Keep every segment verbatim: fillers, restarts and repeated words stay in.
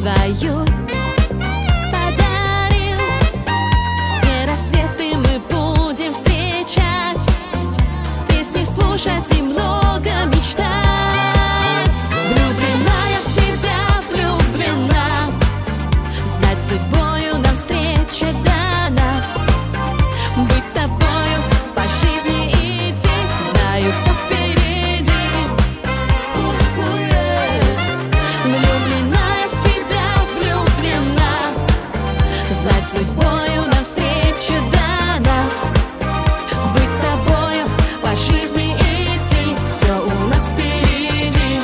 свою подарил. Все рассветы мы будем встречать, песни слушать и много мечтать. Влюблена я в тебя, влюблена, знать судьбою нам встреча дана. Быть с тобою по жизни идти, знаю, все впереди. Влюблена я в тебя, влюблена, знать судьбою нам встреча дана. Быть с тобою по жизни идти, все у нас впереди.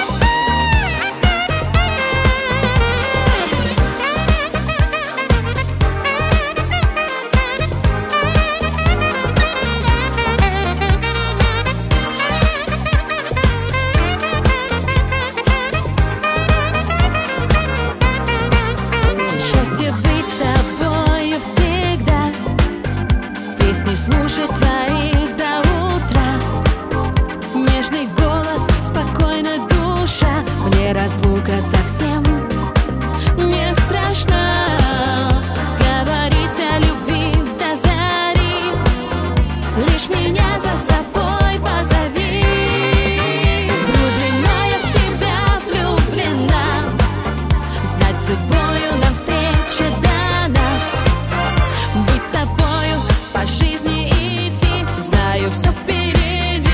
Счастье быть с тобою всегда, песни слушать твои до утра. Нежный голос, спокойная душа, мне разлука совсем не страшна. Говорить о любви до зари, лишь меня за собой позови. Влюблена я в тебя, влюблена, знать судьбою нам встреча дана. Быть с тобою по жизни идти, знаю, все впереди.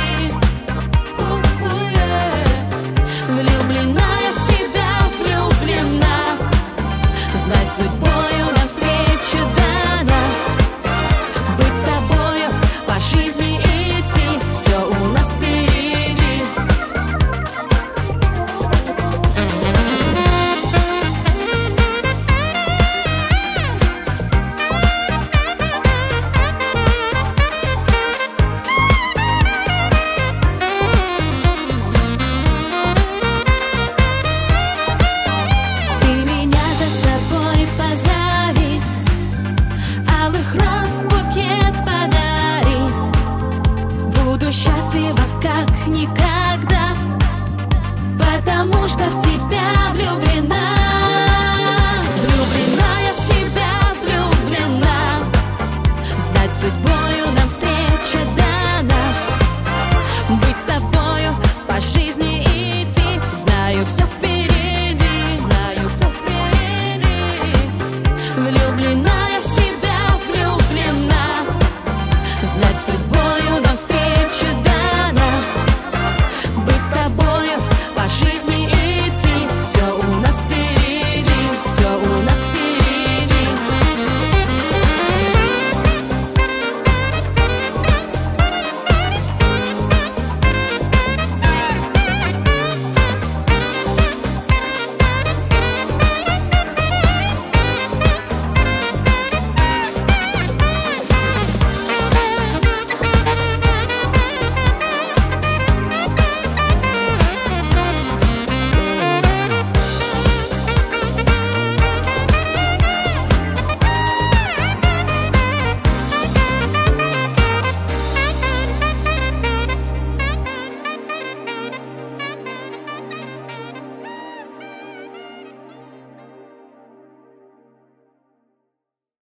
Влюблена я в тебя, влюблена, знать судьбою нам встреча дана. Быть с тобою по жизни идти, все у нас впереди. Ты меня за собой позови, алых роз букет подари. Буду счастлива как никогда, потому что в тебя